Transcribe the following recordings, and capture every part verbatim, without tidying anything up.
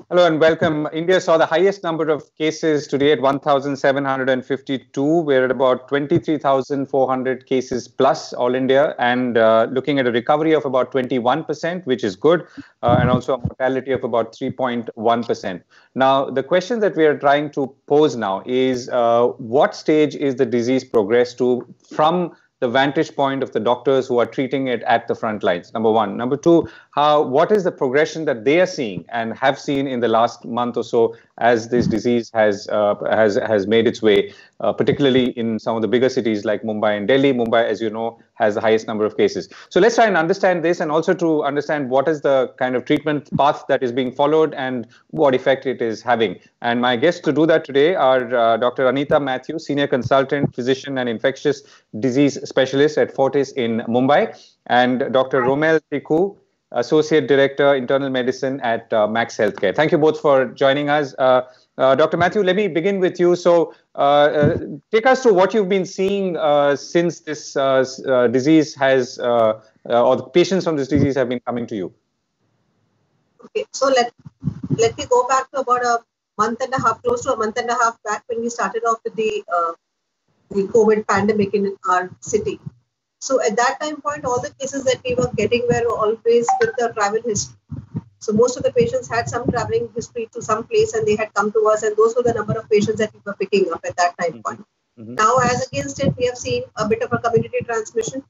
Hello and welcome. India saw the highest number of cases today at one thousand seven hundred fifty-two. We're at about twenty-three thousand four hundred cases plus all India, and uh, looking at a recovery of about twenty-one percent, which is good, uh, and also a mortality of about three point one percent. Now, the question that we are trying to pose now is uh, what stage is the disease progressed to from the vantage point of the doctors who are treating it at the front lines, number one. Number two, how, what is the progression that they are seeing and have seen in the last month or so as this disease has uh, has has made its way, uh, particularly in some of the bigger cities like Mumbai and Delhi. Mumbai, as you know, has the highest number of cases. So let's try and understand this, and also to understand what is the kind of treatment path that is being followed and what effect it is having. And my guests to do that today are uh, Doctor Anita Matthews, Senior Consultant, Physician and Infectious Disease Specialist at Fortis in Mumbai, and Doctor Romel Tiku, Associate Director, Internal Medicine at uh, Max Healthcare. Thank you both for joining us. Uh, uh, Doctor Matthew, let me begin with you. So uh, uh, take us to what you've been seeing uh, since this uh, uh, disease has, uh, uh, or the patients from this disease have been coming to you. Okay, so let, let me go back to about a month and a half, close to a month and a half back when we started off with the, uh, the COVID pandemic in our city. So at that time point, all the cases that we were getting were always with the travel history. So most of the patients had some traveling history to some place and they had come to us, and those were the number of patients that we were picking up at that time point. Mm-hmm. Now, as against it, we have seen a bit of a community transmission.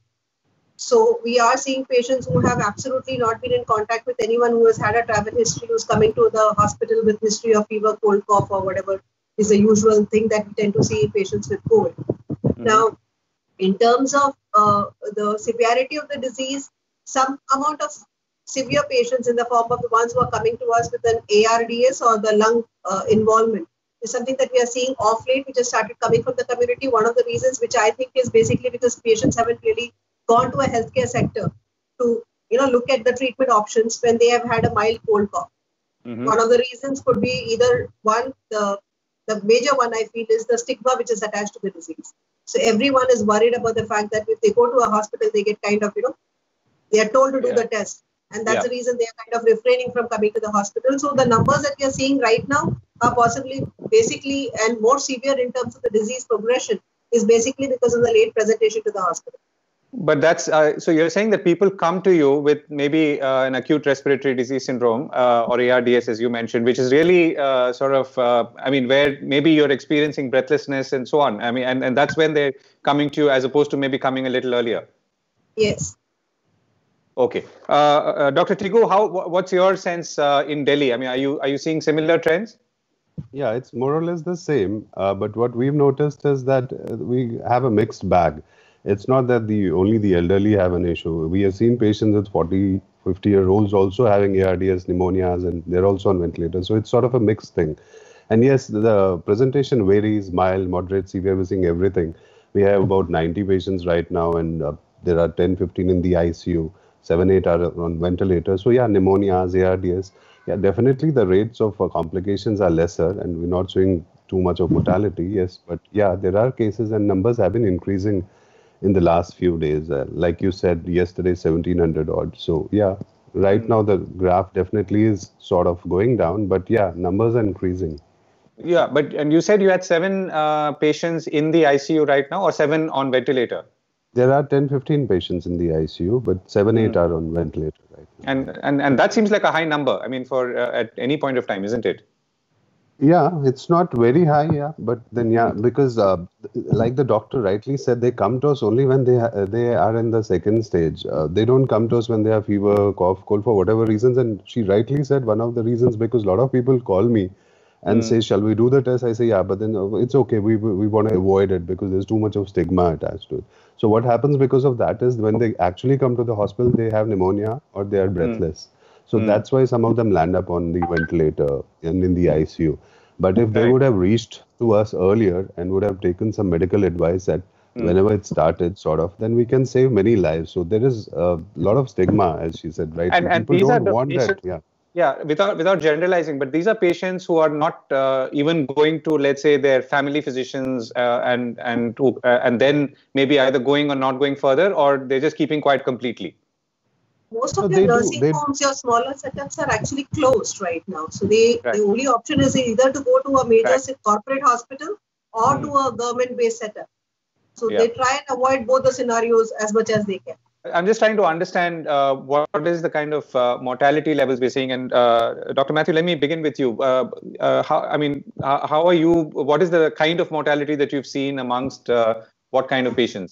So we are seeing patients who have absolutely not been in contact with anyone who has had a travel history, who's coming to the hospital with history of fever, cold, cough, or whatever is the usual thing that we tend to see in patients with COVID. Mm-hmm. Now, in terms of uh, the severity of the disease, some amount of severe patients in the form of the ones who are coming to us with an A R D S or the lung uh, involvement is something that we are seeing off late, which has started coming from the community. One of the reasons, which I think is basically because patients haven't really gone to a healthcare sector to, you know, look at the treatment options when they have had a mild cold cough. Mm-hmm. One of the reasons could be either one, the, the major one I feel is the stigma which is attached to the disease. So everyone is worried about the fact that if they go to a hospital, they get kind of, you know, they are told to do yeah. the test. And that's yeah. the reason they are kind of refraining from coming to the hospital. So the numbers that we are seeing right now are possibly basically and more severe in terms of the disease progression is basically because of the late presentation to the hospital. But that's, uh, so you're saying that people come to you with maybe uh, an acute respiratory disease syndrome uh, or A R D S, as you mentioned, which is really uh, sort of, uh, I mean, where maybe you're experiencing breathlessness and so on. I mean, and, and that's when they're coming to you as opposed to maybe coming a little earlier. Yes. Okay. Uh, uh, Doctor Tiku, how, what's your sense uh, in Delhi? I mean, are you, are you seeing similar trends? Yeah, it's more or less the same. Uh, but what we've noticed is that we have a mixed bag. It's not that the only the elderly have an issue. We have seen patients with forty, fifty year olds also having A R D S, pneumonias, and they're also on ventilators. So it's sort of a mixed thing. And yes, the presentation varies, mild, moderate, severe, we're seeing everything. We have about ninety patients right now, and uh, there are ten, fifteen in the I C U, seven, eight are on ventilators. So yeah, pneumonias, A R D S. Yeah, definitely the rates of uh, complications are lesser, and we're not seeing too much of mortality, yes. But yeah, there are cases and numbers have been increasing in the last few days. Uh, like you said, yesterday, seventeen hundred odd. So yeah, right mm. now the graph definitely is sort of going down, but yeah, numbers are increasing. Yeah, but and you said you had seven uh, patients in the I C U right now, or seven on ventilator? There are ten, fifteen patients in the I C U, but seven, mm. eight are on ventilator right now. And, and, and that seems like a high number, I mean, for uh, at any point of time, isn't it? Yeah, it's not very high, yeah, but then yeah, because uh, like the doctor rightly said, they come to us only when they ha they are in the second stage. Uh, they don't come to us when they have fever, cough, cold for whatever reasons. And she rightly said one of the reasons, because a lot of people call me and mm. say, shall we do the test? I say, yeah, but then uh, it's okay. We, we want to avoid it because there's too much of stigma attached to it. So what happens because of that is when they actually come to the hospital, they have pneumonia or they are breathless. Mm. So mm. that's why some of them land up on the ventilator and in the I C U. But if they would have reached to us earlier and would have taken some medical advice that mm. whenever it started, sort of, then we can save many lives. So there is a lot of stigma, as she said, right? And, so and people these don't are want patients, that. Yeah. Yeah, without without generalizing, but these are patients who are not uh, even going to, let's say, their family physicians uh, and and to, uh, and then maybe either going or not going further, or they're just keeping quiet completely. Most of No, your they do. nursing They homes, your smaller setups are actually closed right now. So they Right. the only option is either to go to a major Right. si- corporate hospital or Hmm. to a government-based setup. So Yeah. they try and avoid both the scenarios as much as they can. I'm just trying to understand uh, what is the kind of uh, mortality levels we're seeing. And uh, Doctor Mathew, let me begin with you. Uh, uh, how, I mean, how, how are you? What is the kind of mortality that you've seen amongst uh, what kind of patients?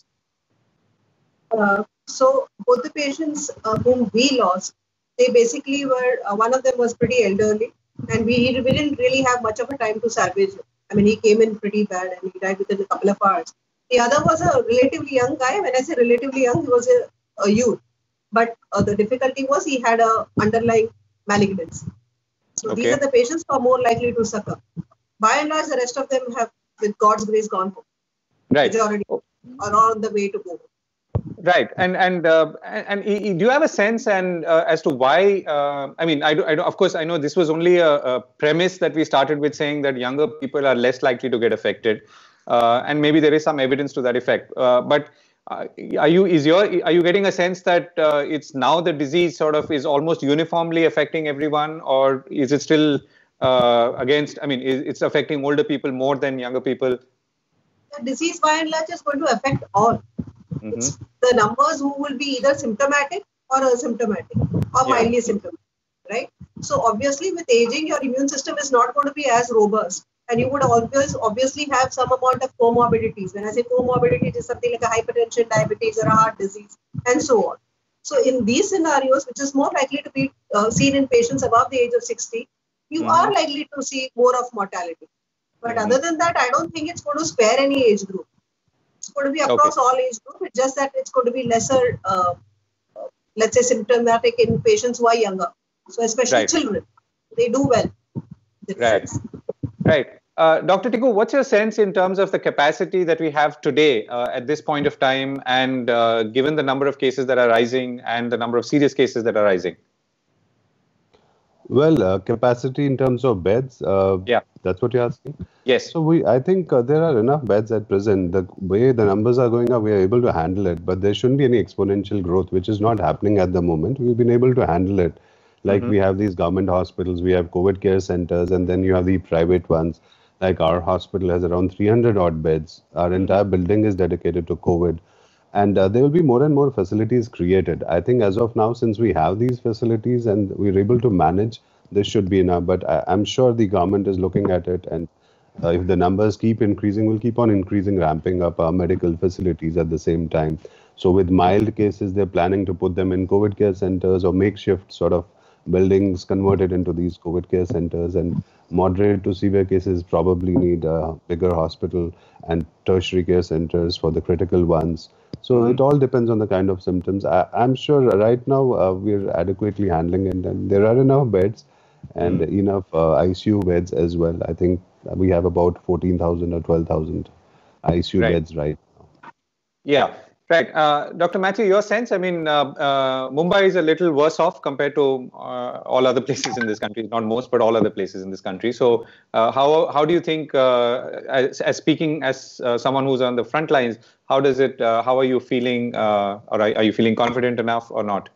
Uh, so both the patients uh, whom we lost, they basically were, uh, one of them was pretty elderly, and we, we didn't really have much of a time to salvage him. I mean, he came in pretty bad and he died within a couple of hours. The other was a relatively young guy. When I say relatively young, he was a, a youth. But uh, the difficulty was he had a underlying malignancy. So Okay. these are the patients who are more likely to succumb. By and large, the rest of them have, with God's grace, gone home. Right. Majority are on the way to go home. Right, and and uh, and, and do you have a sense and uh, as to why? Uh, I mean, I do, I do. Of course, I know this was only a, a premise that we started with, saying that younger people are less likely to get affected, uh, and maybe there is some evidence to that effect. Uh, but uh, are you is your are you getting a sense that uh, it's now the disease sort of is almost uniformly affecting everyone, or is it still uh, against? I mean, is, it's affecting older people more than younger people? The disease by and large is going to affect all. Mm-hmm. It's the numbers who will be either symptomatic or asymptomatic or Yeah. mildly symptomatic, right? So obviously with aging, your immune system is not going to be as robust, and you would always obviously have some amount of comorbidities. When I say comorbidities, it's something like a hypertension, diabetes, or a heart disease, and so on. So in these scenarios, which is more likely to be uh, seen in patients above the age of sixty, you mm-hmm. are likely to see more of mortality. But mm-hmm. other than that, I don't think it's going to spare any age group. It's going to be across okay. all age groups. It's just that it's going to be lesser, uh, uh, let's say, symptomatic in patients who are younger. So especially right. children, they do well. Right, right. Uh, Doctor Tikku, what's your sense in terms of the capacity that we have today uh, at this point of time, and uh, given the number of cases that are rising and the number of serious cases that are rising? Well, uh, capacity in terms of beds, uh, yeah, that's what you're asking? Yes. So we, I think uh, there are enough beds at present. The way the numbers are going up, we are able to handle it, but there shouldn't be any exponential growth, which is not happening at the moment. We've been able to handle it. Like mm-hmm. we have these government hospitals, we have COVID care centers, and then you have the private ones. Like our hospital has around three hundred odd beds. Our entire building is dedicated to COVID. And uh, there will be more and more facilities created. I think as of now, since we have these facilities and we're able to manage, this should be enough. But I, I'm sure the government is looking at it. And uh, if the numbers keep increasing, we'll keep on increasing, ramping up our medical facilities at the same time. So with mild cases, they're planning to put them in COVID care centers or makeshift sort of buildings converted into these COVID care centers, and moderate to severe cases probably need a bigger hospital and tertiary care centers for the critical ones. So it all depends on the kind of symptoms. I, I'm sure right now uh, we're adequately handling it, and there are enough beds and mm. enough uh, I C U beds as well. I think we have about fourteen thousand or twelve thousand I C U right. beds right now. Yeah. Right. Uh, Doctor Mathew, your sense, I mean, uh, uh, Mumbai is a little worse off compared to uh, all other places in this country, not most, but all other places in this country. So uh, how how do you think, uh, as, as speaking as uh, someone who's on the front lines, how does it, uh, how are you feeling, uh, or are, are you feeling confident enough or not?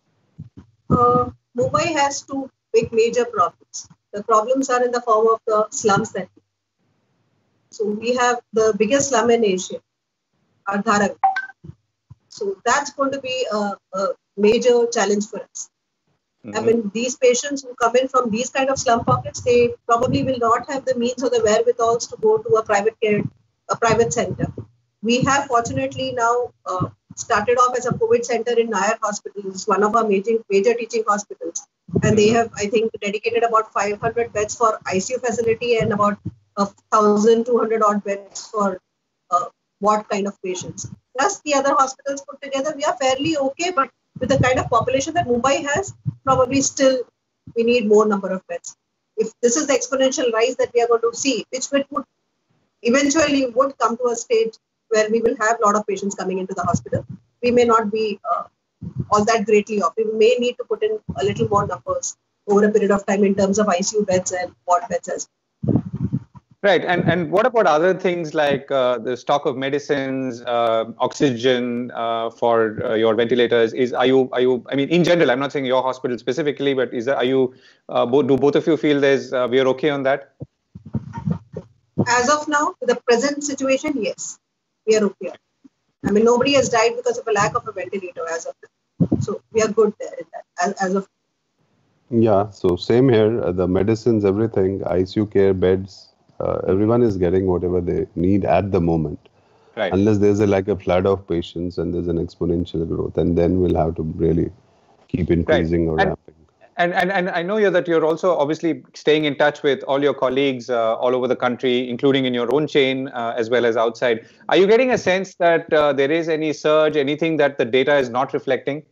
Uh, Mumbai has two big major problems. The problems are in the form of the slums that we have. So we have the biggest slum in Asia, our Dharavi. So that's going to be a, a major challenge for us. Mm-hmm. I mean, these patients who come in from these kind of slum pockets, they probably will not have the means or the wherewithals to go to a private care, a private center. We have fortunately now uh, started off as a COVID center in Nayar Hospital. It's one of our major, major teaching hospitals. And they have, I think, dedicated about five hundred beds for I C U facility and about one thousand two hundred odd beds for uh, what kind of patients. Plus the other hospitals put together, we are fairly okay, but with the kind of population that Mumbai has, probably still we need more number of beds. If this is the exponential rise that we are going to see, which would eventually would come to a stage where we will have a lot of patients coming into the hospital, we may not be uh, all that greatly off. We may need to put in a little more numbers over a period of time in terms of I C U beds and ward beds as well. Right. And and what about other things like uh, the stock of medicines, uh, oxygen uh, for uh, your ventilators? Is are you are you? I mean, in general, I'm not saying your hospital specifically, but is that, are you? Uh, bo- do both of you feel there's uh, we are okay on that? As of now, the present situation, yes, we are okay. I mean, nobody has died because of a lack of a ventilator as of now. So we are good there in that as, as of. Yeah, so same here. Uh, the medicines, everything, I C U care, beds, uh, everyone is getting whatever they need at the moment. Right. Unless there's a, like a flood of patients and there's an exponential growth, and then we'll have to really keep increasing Right. or And, ramping. and and and I know you that you're also obviously staying in touch with all your colleagues uh, all over the country, including in your own chain uh, as well as outside. Are you getting a sense that uh, there is any surge, anything that the data is not reflecting?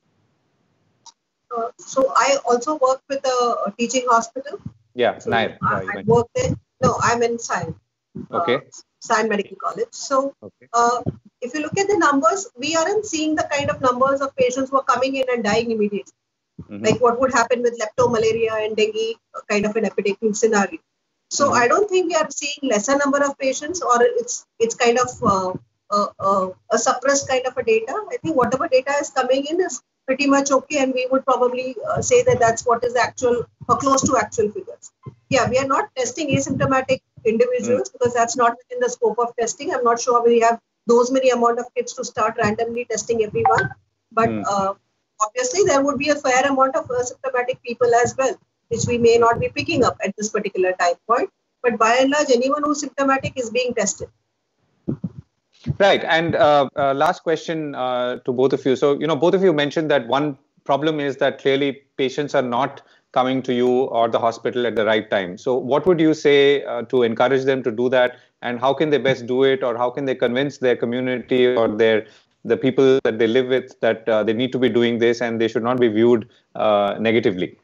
Uh, so I also work with a, a teaching hospital. Yeah, so Nair. I, Yeah, I work there. No, I'm in Sion. Okay. Uh, Sion Medical College. So Okay. uh, if you look at the numbers, we aren't seeing the kind of numbers of patients who are coming in and dying immediately. Mm-hmm. Like what would happen with leptomalaria and dengue, kind of an epidemic scenario. So mm-hmm. I don't think we are seeing lesser number of patients, or it's it's kind of uh, uh, uh, a suppressed kind of a data. I think whatever data is coming in is pretty much okay, and we would probably uh, say that that's what is the actual or close to actual figures. Yeah, we are not testing asymptomatic individuals mm. because that's not within the scope of testing. I'm not sure we have those many amount of kits to start randomly testing everyone, but mm. uh, obviously there would be a fair amount of asymptomatic people as well, which we may not be picking up at this particular time point. But by and large, anyone who's symptomatic is being tested. Right. And uh, uh, last question uh, to both of you. So, you know, both of you mentioned that one problem is that clearly patients are not coming to you or the hospital at the right time. So what would you say uh, to encourage them to do that? And how can they best do it? Or how can they convince their community or their the people that they live with that uh, they need to be doing this and they should not be viewed uh, negatively?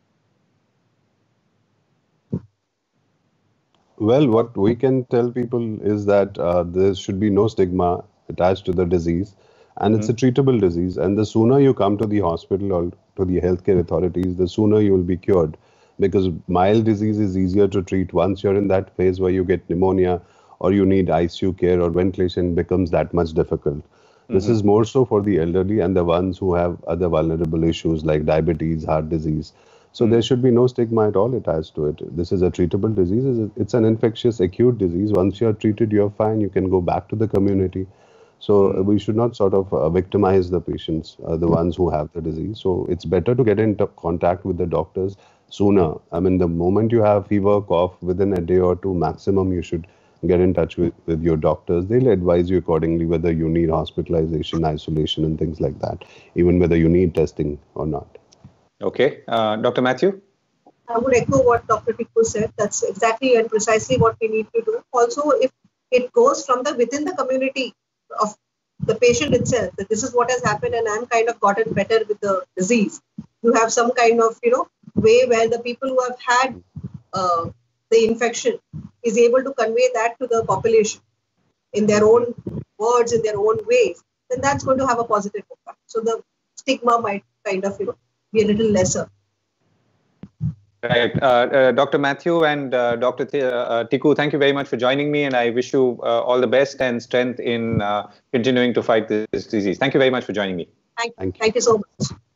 Well, what we can tell people is that uh, there should be no stigma attached to the disease, and mm-hmm. it's a treatable disease. And the sooner you come to the hospital or to the healthcare authorities, the sooner you will be cured, because mild disease is easier to treat. Once you're in that phase where you get pneumonia or you need I C U care or ventilation, becomes that much difficult. Mm-hmm. This is more so for the elderly and the ones who have other vulnerable issues like diabetes, heart disease. So mm. there should be no stigma at all attached to it. This is a treatable disease. It's an infectious acute disease. Once you're treated, you're fine. You can go back to the community. So mm. we should not sort of uh, victimize the patients, uh, the ones who have the disease. So it's better to get into contact with the doctors sooner. I mean, the moment you have fever, cough, within a day or two maximum, you should get in touch with, with your doctors. They'll advise you accordingly whether you need hospitalization, isolation, and things like that, even whether you need testing or not. Okay. Uh, Doctor Mathew? I would echo what Doctor Tiku said. That's exactly and precisely what we need to do. Also, if it goes from the within the community of the patient itself, that this is what has happened and I'm kind of gotten better with the disease. You have some kind of, you know, way where the people who have had uh, the infection is able to convey that to the population in their own words, in their own ways, then that's going to have a positive impact. So the stigma might kind of, you know, be a little lesser. Right. Uh, uh, Doctor Mathew and uh, Doctor Th- uh, Tiku, thank you very much for joining me, and I wish you uh, all the best and strength in uh, continuing to fight this disease. Thank you very much for joining me. Thank you. Thank you so much.